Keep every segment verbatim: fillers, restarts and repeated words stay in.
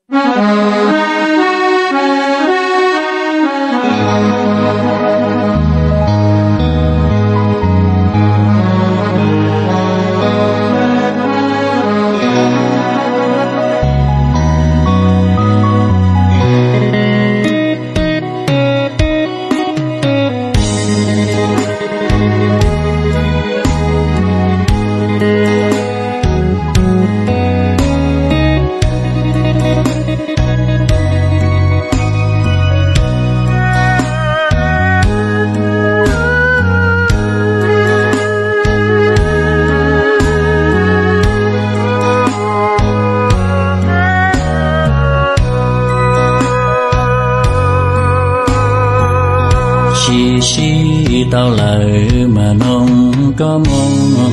chỉ chỉ tao lời mà nông có mong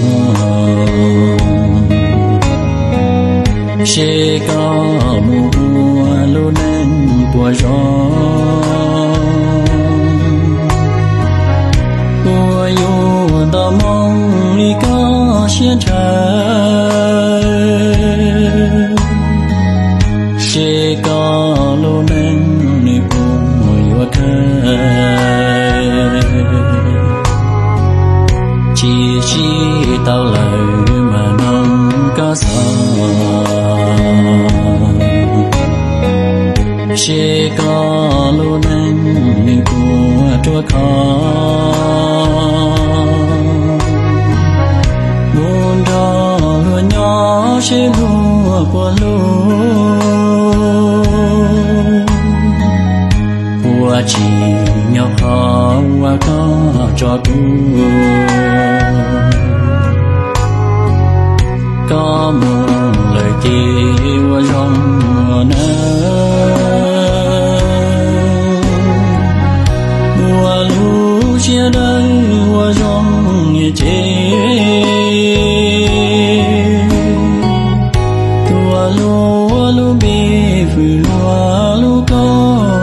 sẽ có mùa luôn nên của gió của yêu tao mong đi có xiên trời sẽ có luôn nên đi buồn yêu chỉ chỉ tao lời mà nông có sợ sẽ có luôn anh mình của chúa khó muốn đó luôn nhỏ sẽ lúa của lúa của chỉ nhỏ khó và có cho tôi có một lời kêu rong nở mùa lũ chia đời mùa rong như chế tua lúa lúa bê phừ lúa lúa con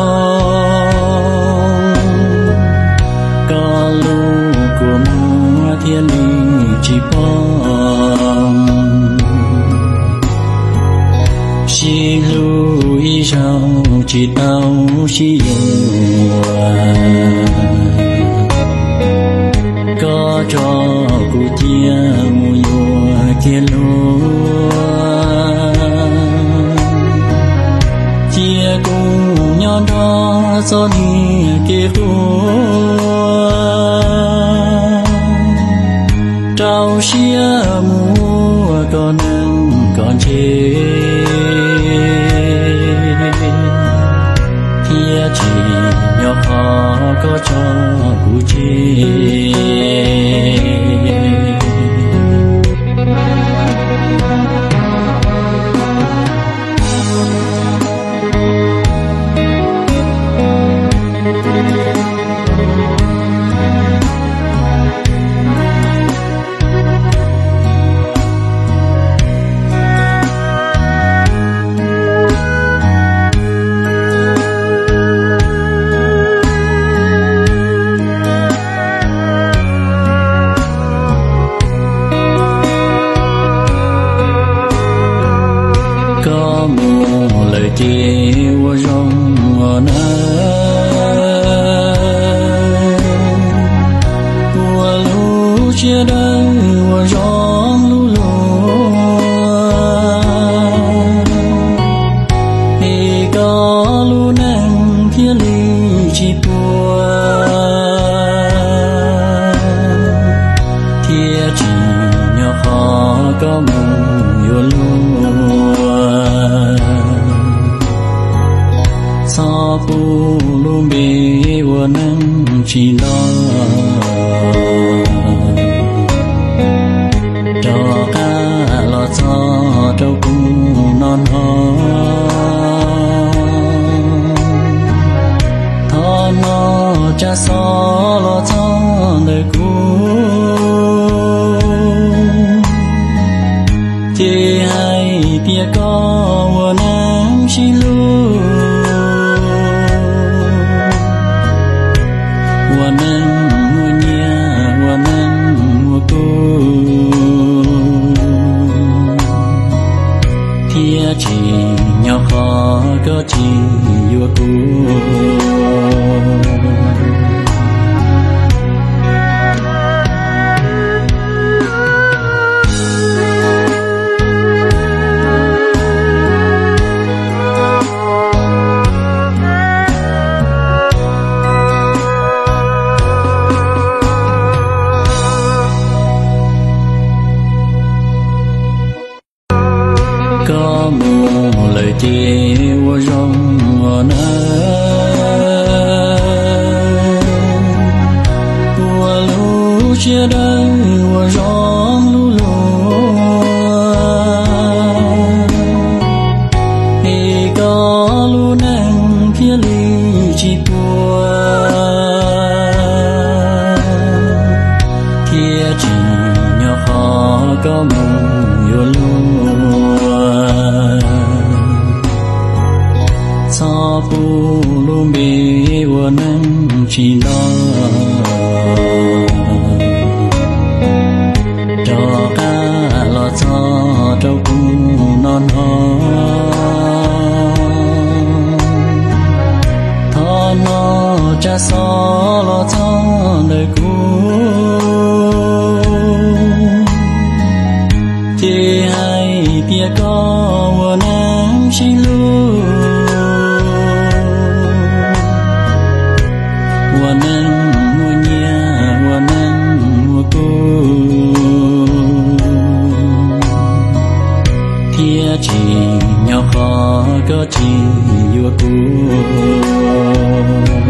có lúa của mùa thiên lý chỉ bom chỉ lùi sau chỉ tao chỉ yêu có cho cụ tia mùa yêu kia lúa chia cùng nhau đó gió đi kia húa trao xia mùa còn nắng còn chế thia chỉ nhỏ khó có cho cụ chế có một lời kêu rong nở mùa lũ chia đời mùa rong lũ lúa thì có lũ nắng thiên lý chỉ bùa thiên chỉ nhỏ khó có mong yêu lúa sao phụ luôn bị buồn nắng chỉ lo cho cả lo cho trâu cũng non ho thọ nó cha so lo cho đời cũ thì hai tia có buồn nắng chỉ luôn mùa nắng mùa nhà mùa nắng mùa cô thia chỉ nhỏ khó có chỉ vua cũ có một lời chiều rong ở nơi của lũ chia đời của rong lũ lũ thì có lũ nắng phía ly chỉ tua kia chỉ nhỏ khó có mong yêu luôn sao bu luôn bị vô năng chỉ lo cho cả lo cho cho cũng non ho thọ nó cha so lo cho đời cũ thì hai bia có vô năng chỉ luôn hoa nắng mùa nhà hoa nắng mùa cô thia chỉ nhỏ khó có chỉ vua cũ